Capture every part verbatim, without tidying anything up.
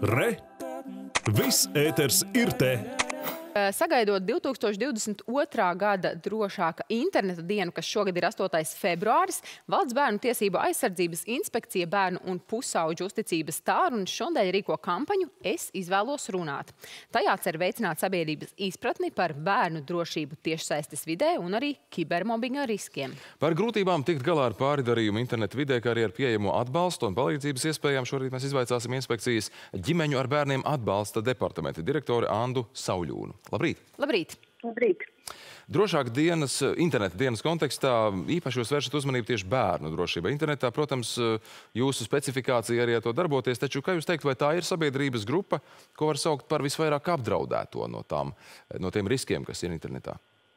Re! Viss ēters ir te! Sagaidot divi tūkstoši divdesmit otrā gada drošāka interneta dienu, kas šogad ir astotais februāris, Valsts bērnu tiesību aizsardzības inspekcija bērnu un pusauģu uzticības tālrunis šodien rīko kampaņu Es izvēlos runāt. Tajā cer veicināt sabiedrības izpratni par bērnu drošību tiešsaistes vidē un arī kibermobbinga riskiem. Par grūtībām tikt galā ar pāridarījumu internetu vidē, kā arī ar pieejamo atbalstu un palīdzības iespējām šorīt mēs izvaicāsim inspekcijas ģimeņu ar bērniem atbalsta departamenta direktori Andu Sauļūnu. Labrīt! Labrīt! Labrīt! Drošāk dienas, interneta dienas kontekstā īpaši jūs vēršat uzmanību tieši bērnu drošībai internetā. Protams, jūsu specifikācija arī ar to darboties, taču, kā jūs teikt, vai tā ir sabiedrības grupa, ko var saukt par visvairāk apdraudēto no, tām, no tiem riskiem, kas ir internetā?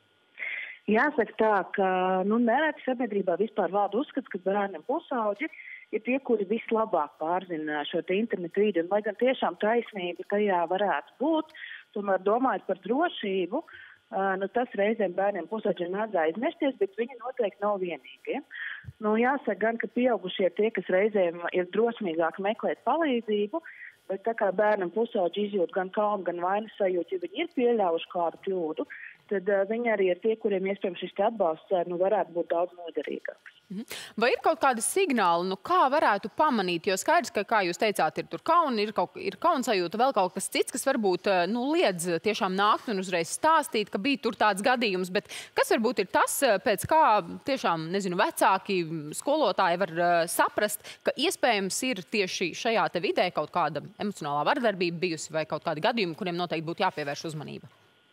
Jāsaka tā, ka nu, nereti sabiedrībā vispār valda uzskats, ka bērni un pusauģi ir tie, kuri vislabāk pārzina šo internetu vidi. Un, lai gan tiešām taisnība tajā varētu būt, tomēr domājot par drošību, nu, tas reizēm bērniem pusauģiem mēdz aizmirsties, bet viņi noteikti nav vienīgie. Nu, jāsaka gan, ka pieaugušie ir tie, kas reizēm ir drosmīgāk meklēt palīdzību, bet tā kā bērnam pusauģi izjūt gan kaunu, gan vainas sajūtu, ja viņi ir pieļāvuši kādu kļūdu, tad uh, viņi arī ir tie, kuriem iespējams šis atbalsts uh, nu, varētu būt daudz noderīgāks. Vai ir kaut kādi signāli, nu kā varētu pamanīt? Jo skaidrs, ka, kā jūs teicāt, ir tur kauni, ir, kaut, ir kaunsajūta, vēl kaut kas cits, kas varbūt nu, liedz tiešām nākt un uzreiz stāstīt, ka bija tur tāds gadījums. Bet kas varbūt ir tas, pēc kā tiešām, nezinu, vecāki skolotāji var uh, saprast, ka iespējams ir tieši šajā te vidē kaut kāda emocionālā vardarbība bijusi vai kaut kādi gadījumi, kuriem noteikti būtu jāpievērš uzmanība?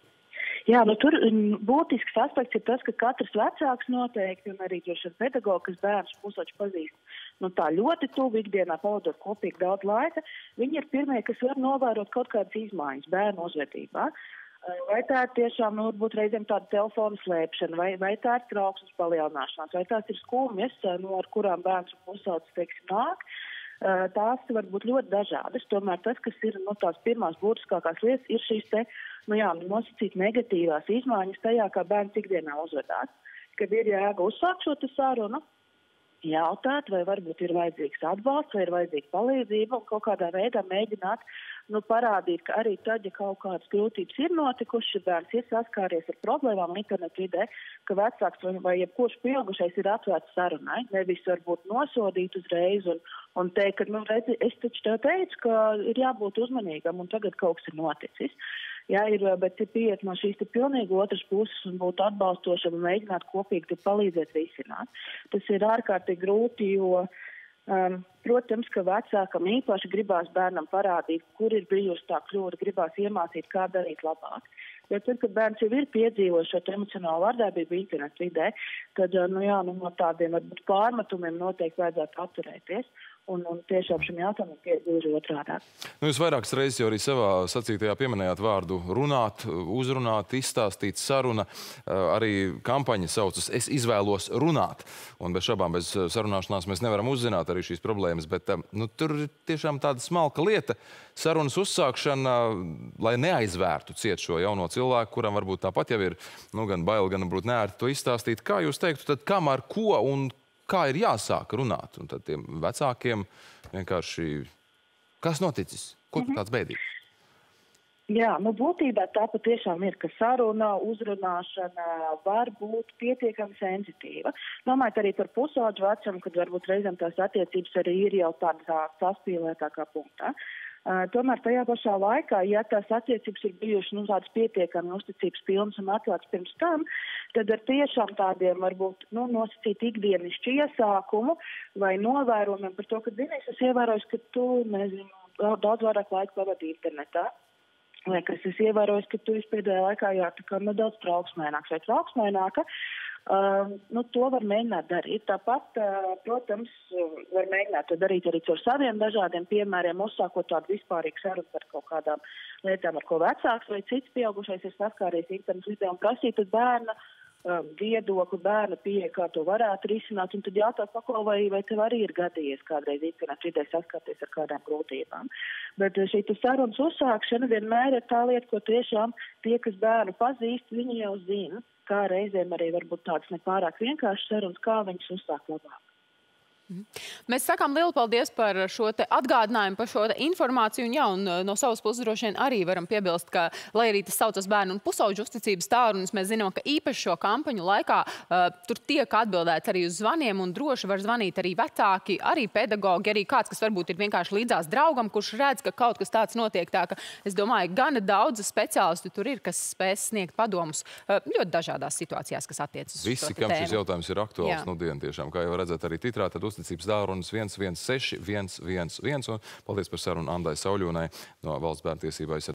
Jā, nu tur būtisks aspekts ir tas, ka katrs vecāks noteikti un arī droši vien pedagogi, kas bērns pusauģi pazīst, nu tā ļoti tuvu ikdienā pavadot kopīgi daudz laika, viņi ir pirmie, kas var novērot kaut kādas izmaiņas bērnu uzvedībā. Vai tā ir tiešām, nu, varbūt reizēm tāda telefona slēpšana, vai, vai tā ir trauksmes palielināšanās, vai tās ir skumjas, nu, ar kurām bērns un pusaudzis, teiksim, nāk. Tās var būt ļoti dažādas. Tomēr tas, kas ir nu, tās pirmās būtiskākās lietas, ir šīs te, nu jā, nosacīt negatīvās izmaiņas tajā, kā bērns ikdienā uzvedās. Kad ir jēga uzsākt šo te sarunu, jautāt, vai varbūt ir vajadzīgs atbalsts, vai ir vajadzīga palīdzība un kaut kādā veidā mēģināt nu, parādīt, ka arī tad, ja kaut kādas grūtības ir notikušas, bērns ir saskāries ar problēmām internetu vidē, ka vecāks vai, vai jebkurš pieaugušais ir atvērts sarunai, nevis varbūt nosodīt uzreiz un, un teikt, ka, nu, redzi, es taču tev teicu, ka ir jābūt uzmanīgam un tagad kaut kas ir noticis. Jā, ir, bet ir pieiet no šīs te pilnīgi otras puses un būt atbalstošam un mēģināt kopīgi palīdzēt risināt. Tas ir ārkārtīgi grūti, jo Um, protams, ka vecākam īpaši gribās bērnam parādīt, kur ir bijusi tā kļūda, gribās iemācīt, kā darīt labāk. Bet tad, kad bērns jau ir piedzīvojis šo emocionālu vardarbību internetu vidē, tad nu, jā, nu, no tādiem varbūt pārmetumiem noteikti vajadzētu atturēties. Un, un tiešām šim jautājumam gluži otrādi. Nu, jūs vairākas reizes jau arī savā sacītajā pieminējāt vārdu runāt, uzrunāt, izstāstīt, saruna. Arī kampaņa saucas Es izvēlos runāt. Un bez šabām, bez sarunāšanās mēs nevaram uzzināt arī šīs problēmas, bet nu, tur ir tiešām tāda smalka lieta. Sarunas uzsākšana, lai neaizvērtu ciet šo jauno cilvēku, kuram varbūt tāpat jau ir nu, gan bail, gan varbūt neērti to izstāstīt. Kā jūs teiktu, tad kam ar ko un kā ir jāsāk runāt? Un tad tiem vecākiem vienkārši, kas noticis? Ko mm-hmm. tāds bēdīgs? Jā, nu būtībā tā patiešām ir, ka saruna, uzrunāšana var būt pietiekami sensitīva. Domājot arī par pusauģu vecumu, kad varbūt reizēm tās attiecības arī ir jau tādā saspīlētākā punktā. Uh, tomēr tajā pašā laikā, ja tās attiecības ir bijušas nu, tādas pietiekami uzticības pilnas un atvērts pirms tam, tad ar tiešām tādiem varbūt nu, nosacīt ikdienišķu iesākumu vai novērojumiem par to, ka, zinies, es ievēroju, ka tu, nezinu, daudz vairāk laika pavadi internetā. Vai kas es ievēroju, ka tu pēdējā laikā jā, tā kā nedaudz trauksmēnāks vai trauksmēnāka. Uh, nu, to var mēģināt darīt. Tāpat, uh, protams, var mēģināt to darīt arī ar saviem dažādiem piemēriem, uzsākot tādu vispārīgu sarunu par kaut kādām lietām, ar ko vecāks vai cits pieaugušais ir saskāries internetu vidē un prasīt uz bērna um, viedokli, bērna pieeja, kā to varētu risināt, un tad jautāt, pako, vai, vai tev arī ir gadījies kādreiz internetu vidē saskārties ar kādām grūtībām. Bet šī sarunas uzsākšana vienmēr ir tā lieta, ko tiešām tie, kas bērnu pazīst, viņi jau zina, kā reizēm arī varbūt tādas nepārāk vienkāršas sarunas, kā viņas uzsāk labāk. Mēs sakām lielu paldies par šo te atgādinājumu, par šo te informāciju. Un, jā, un no savas puses droši vien arī varam piebilst, ka, lai arī tas saucas bērnu un pusauģu uzticības tālrunis, mēs zinām, ka īpaši šo kampaņu laikā uh, tur tiek atbildēts arī uz zvaniem, un droši var zvanīt arī vecāki, arī pedagogi, arī kāds, kas varbūt ir vienkārši līdzās draugam, kurš redz, ka kaut kas tāds notiek. Tā, ka es domāju, gana daudz speciālistu tur ir, kas spēs sniegt padomus uh, ļoti dažādās situācijās, kas attiecas uz Visi, šo kam tēmu. šis jautājums ir aktuāls, Jā. nu dien tiešām, kā jau redzat arī titrā, tad uzticības tālrunis viens viens seši viens viens viens, un paldies par sarunu Andai Sauļūnai no Valsts bērntiesību aizsardzības